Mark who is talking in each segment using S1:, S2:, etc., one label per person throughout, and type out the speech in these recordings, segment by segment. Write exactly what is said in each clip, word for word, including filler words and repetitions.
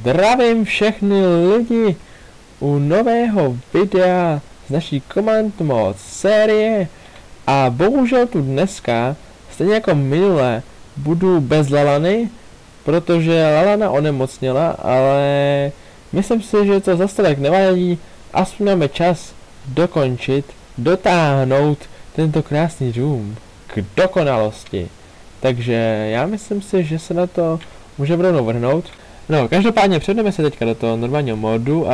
S1: Zdravím všechny lidi u nového videa z naší Command Mod série a bohužel tu dneska, stejně jako minule, budu bez Lalany, protože Lalana onemocněla, ale myslím si, že to zase tak nevadí, aspoň máme čas dokončit, dotáhnout tento krásný dům k dokonalosti. Takže já myslím si, že se na to můžeme rovnou vrhnout. No, každopádně předeme se teďka do toho normálního modu a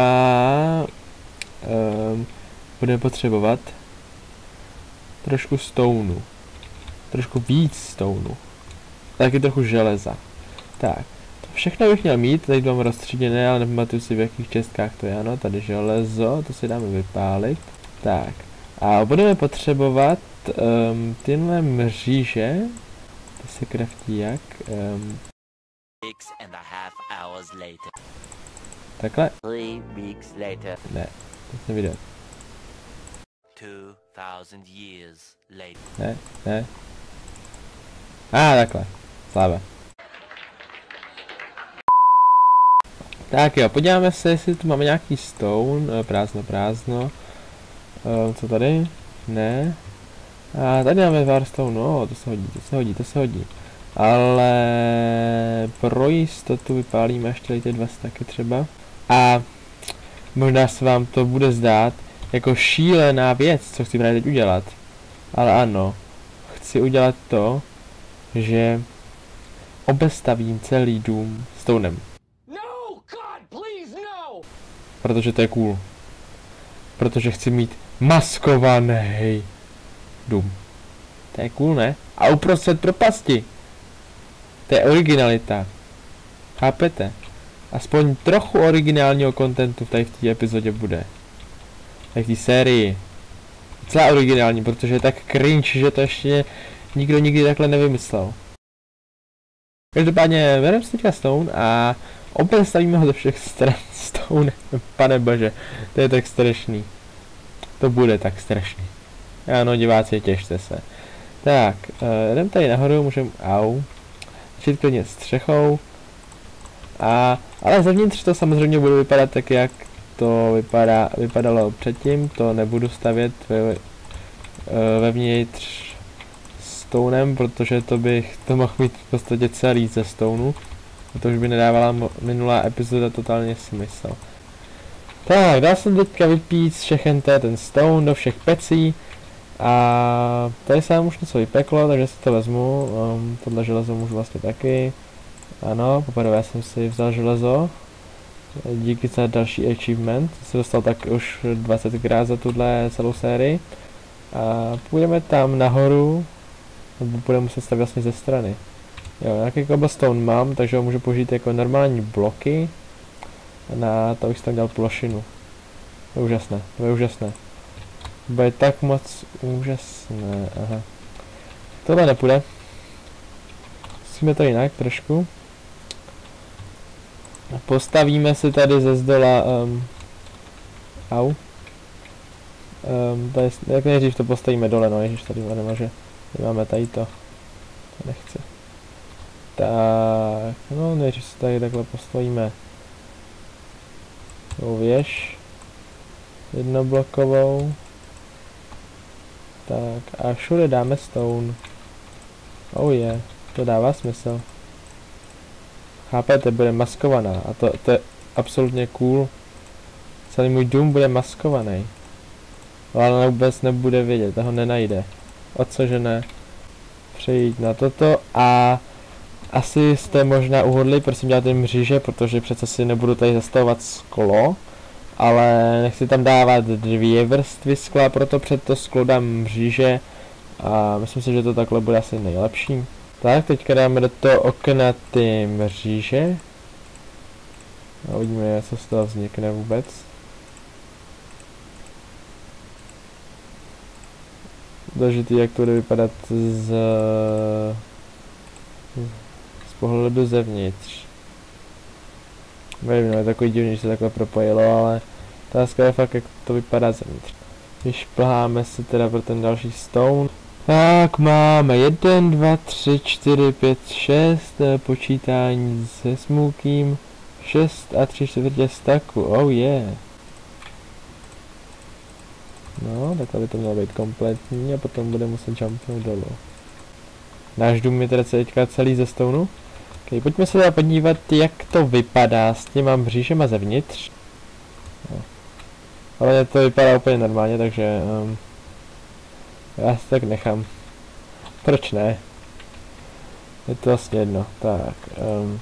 S1: um, budeme potřebovat trošku stoneu. Trošku víc stoneu. Taky trochu železa. Tak, to všechno bych měl mít, tady to mám rozstříděné, ale nepamatuju si v jakých čestkách to je, ano, tady železo, to si dáme vypálit. Tak, a budeme potřebovat um, tyhle mříže, ty se kraftí jak, um,
S2: and a half hours later.
S1: takhle?
S2: Three weeks later.
S1: Ne, to jsem viděl.
S2: Two thousand years later.
S1: Ne, ne. A ah, takhle, sláva. Tak jo, podíváme se, jestli tu máme nějaký stone, prázdno, prázdno. Uh, co tady? Ne. A tady máme warstone, no, to se hodí, to se hodí, to se hodí. Ale pro jistotu vypálíme ještě ty dva staky třeba. A možná se vám to bude zdát jako šílená věc, co chci právě teď udělat. Ale ano, chci udělat to, že obestavím celý dům stonem.
S3: No, God, please, no!
S1: Protože to je cool. Protože chci mít maskovaný dům. To je cool, ne? A uprostřed propasti. To je originalita. Chápete? Aspoň trochu originálního kontentu tady v té epizodě bude. Tady v té sérii. Celá originální, protože je tak cringe, že to ještě nikdo nikdy takhle nevymyslel. Každopádně bereme si teďka stone a opět stavíme ho do všech stran stone. Pane bože, to je tak strašný. To bude tak strašný. Ano, diváci, těšte se. Tak, uh, jdem tady nahoru, můžeme, au. Začít klidně střechou. A, ale zevnitř to samozřejmě bude vypadat tak, jak to vypadá, vypadalo předtím. To nebudu stavět ve, uh, vevnitř stonem, protože to bych to mohl mít v podstatě celý ze stonu. A to už by nedávala minulá epizoda totálně smysl. Tak, dal jsem teďka vypít všechen ten stone do všech pecí. A tady se nám už něco vypeklo, takže si to vezmu. Um, tohle železo můžu vlastně taky. Ano, poprvé jsem si vzal železo. Díky za další achievement. Jsem dostal tak už dvacetkrát za tuhle celou sérii. A půjdeme tam nahoru. Budeme muset stavit vlastně ze strany. Jo, nějaký cobblestone mám, takže ho můžu použít jako normální bloky. A na to bych si tam dělal plošinu. To je úžasné, to je úžasné. Bude tak moc úžasné, aha. Tohle nepůjde. Musíme to jinak trošku. Postavíme si tady ze zdola, um, au. Um, tady, jak nejdřív to postavíme dole, no ježiš, tady nemůže. Tady máme tady to. To nechci. Tak, no nejdřív si tady takhle postavíme. Tou věž. Jednoblokovou. Tak a všude dáme stone. Oh je, yeah, to dává smysl. Chápete, bude maskovaná a to, to je absolutně cool. Celý můj dům bude maskovaný. Ale vůbec nebude vědět, toho nenajde. O cože ne? Přejít na toto a asi jste možná uhodli, prosím děláte mříže, protože přece si nebudu tady zastavovat sklo. Ale nechci tam dávat dvě vrstvy skla, proto před to sklo dám mříže a myslím si, že to takhle bude asi nejlepší. Tak, teďka dáme do toho okna ty mříže. A uvidíme, co z toho vznikne vůbec. Důležitý, jak to bude vypadat z, z pohledu zevnitř. Nevím, no, je takový divný, že se takhle propojilo, ale otázka je fakt, jak to vypadá zevnitř. Když plháme se teda pro ten další stone. Tak máme jedna, dva, tři, čtyři, pět, šest, počítání se smůkým, šest a tři čtvrtě staku, oh yeah. No, takhle by to mělo být kompletní a potom bude muset jumpnout dolů. Náš dům je teda teďka celý ze stonu. Okay, pojďme se teda podívat, jak to vypadá s těma mřížema zevnitř. No. Ale to vypadá úplně normálně, takže um, já si tak nechám. Proč ne? Je to vlastně jedno. Tak. Um,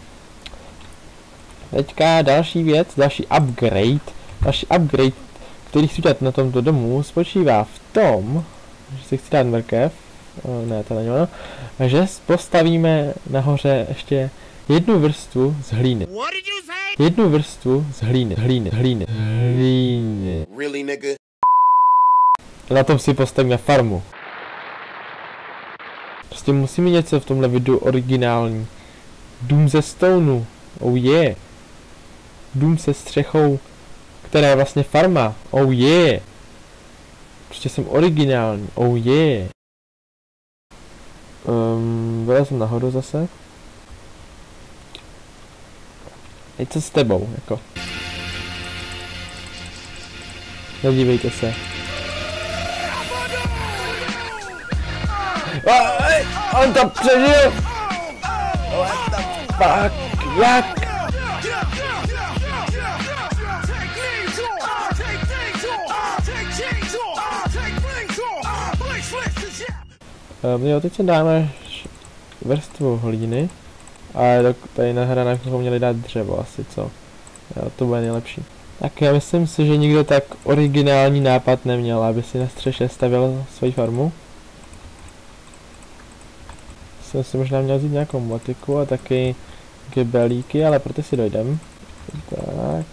S1: teďka další věc, další upgrade. Další upgrade, který chci udělat na tomto domu, spočívá v tom, že si chci dát mrkev. O, ne, to není ono. Že postavíme nahoře ještě jednu vrstvu z hlíny. Jednu vrstvu z hlíny, hlíny, hlíny, hlíny.
S4: Really, nigga?
S1: Na tom si postavíme farmu. Prostě musíme něco v tomhle videu originální. Dům ze stonu. Oh yeah. Dům se střechou, která je vlastně farma. Oh yeah. Prostě jsem originální. Oh yeah. Um, vylezem nahoru zase. Je co s tebou, jako? Nedívejte se. Oh, on to přežil! What the fuck? Jak? Um, jo, teď si dáme vrstvu hlíny. Ale tady na hranách bychom měli dát dřevo asi, co? Jo, to bude nejlepší. Tak já myslím si, že nikdo tak originální nápad neměl, aby si na střeše stavěl svoji farmu. Jsem si možná měl vzít nějakou motiku a taky gebelíky, ale pro ty si dojdem. Tak.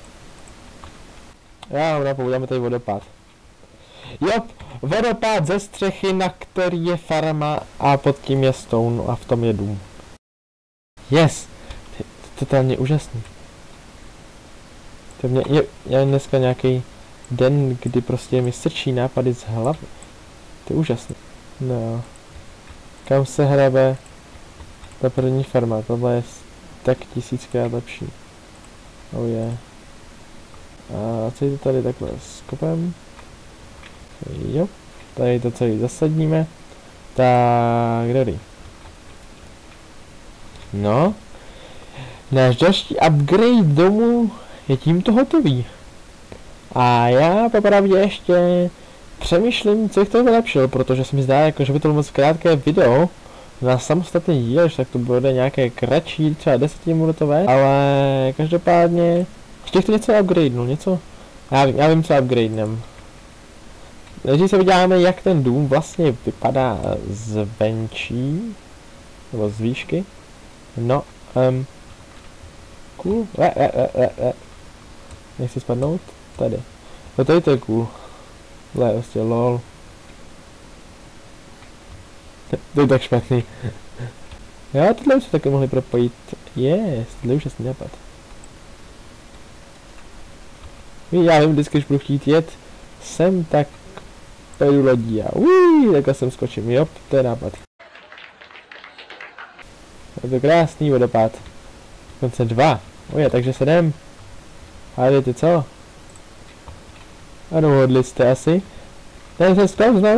S1: Já vám napoudáme tady vodopád. Jop, vodopád ze střechy, na který je farma a pod tím je stone a v tom je dům. Yes! To je totálně úžasný. To mě, je, je dneska nějaký den, kdy prostě mi srčí nápady z hlavy. To je úžasný. No. Kam se hrabe ta první farma? Tohle je tak tisíckrát lepší. Oh yeah. A co je to tady takhle skopem? Jo. Tady to celý zasadíme. Tak, ready. No. Náš další upgrade domu je tímto hotový. A já popravdě ještě přemýšlím, co bych to vylepšil, protože se mi zdá, jako, že by to bylo moc krátké video na samostatný díl, tak to bude nějaké kratší, třeba desetiminutové, ale každopádně ještě to něco upgradenul, něco, já vím, já vím co upgradenem. Než se podíváme, jak ten dům vlastně vypadá zvenčí, nebo z výšky. No, um, cool, le, le, le, le, le. Nechci spadnout, tady. No tady to je cool. Le, prostě lol. To je tak špatný. Jo, tohle už se taky mohli propojit. Yes, tohle je úžasný nápad. Já vím, vždycky, když budu chtít jet sem, tak pojedu lodí a uii, takhle sem skočím, jo, to je nápad. Je to krásný vodopád. Konce dva. Oje, takže se jdem. A víte co? A dohodli jste asi. Ten se sklouzne.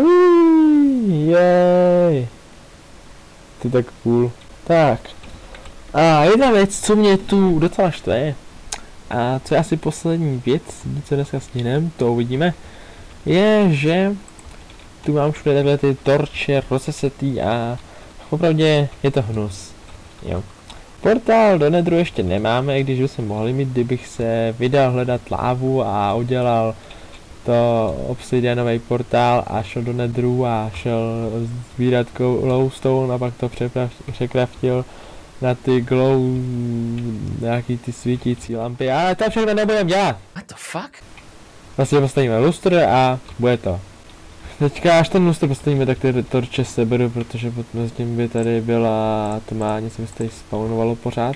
S1: Jej. To je tak cool. Tak. A jedna věc, co mě tu docela štve, a co je asi poslední věc, co dneska stihnem, to uvidíme, je, že tu mám všude takhle ty torče rozesetý a opravdu je to hnus. Jo. Portál do Netheru ještě nemáme, i když by se mohli mít, kdybych se vydal hledat lávu a udělal to obsidianový portál a šel do Netheru a šel sbírat glowstone a pak to překraftil na ty glow, nějaký ty svítící lampy, ale to všechno nebudem dělat.
S4: What the fuck?
S1: Vlastně postavíme lustr a bude to. Teďka až ten lustr postavíme, tak ty torče seberu, protože pod mezi tím by tady byla tma, něco by se tady spawnovalo pořád.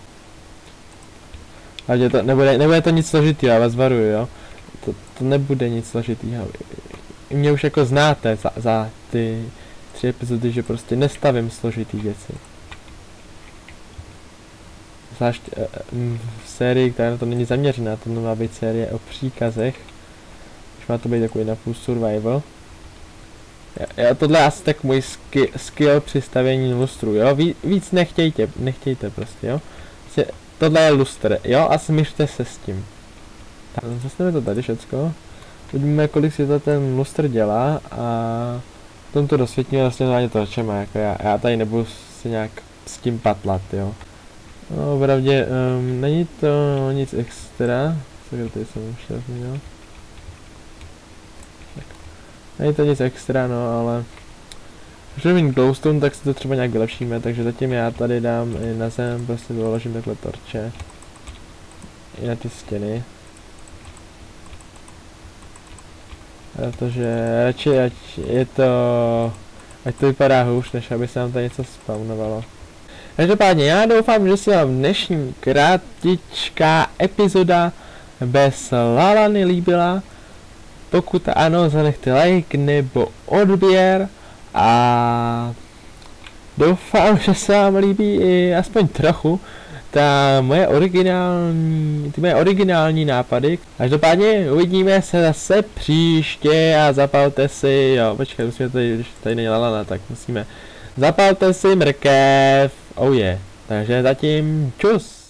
S1: Ale to nebude, nebude to nic složitýho, já vás varuju, jo. To, to nebude nic složitýho. Mě už jako znáte za, za ty tři epizody, že prostě nestavím složitý věci. zvlášť uh, v sérii, která na to není zaměřená, to má být série o příkazech. Už má to být takový napůl survival. Jo, tohle je asi tak můj skill, skill při stavění lustru, jo, Ví, víc nechtějte, nechtějte prostě, jo. Prostě, tohle je lustr, jo, a smířte se s tím. Tak, zastavíme to tady všecko. Uvidíme, kolik si to ten lustr dělá a potom to dosvětíme vlastně na to, čem jako já, já tady nebudu se nějak s tím patlat, jo. No, opravdě, um, není to nic extra, co tady jsem už zmínil. Není to nic extra, no, ale když budeme mít glowstone, tak si to třeba nějak vylepšíme, takže zatím já tady dám i na zem, prostě doložím takhle torče. I na ty stěny. Protože radši ať je to, ať to vypadá hůř, než aby se nám tady něco spawnovalo. Každopádně já doufám, že se vám dnešní kratičká epizoda bez Lalany líbila. Pokud ano, zanechte like nebo odběr a doufám, že se vám líbí i aspoň trochu ta moje originální, ty moje originální nápady. Každopádně uvidíme se zase příště a zapalte si, jo, počkej, musíme tady, když tady není Lalana, tak musíme, zapalte si mrkev, oh je, yeah. Takže zatím čus.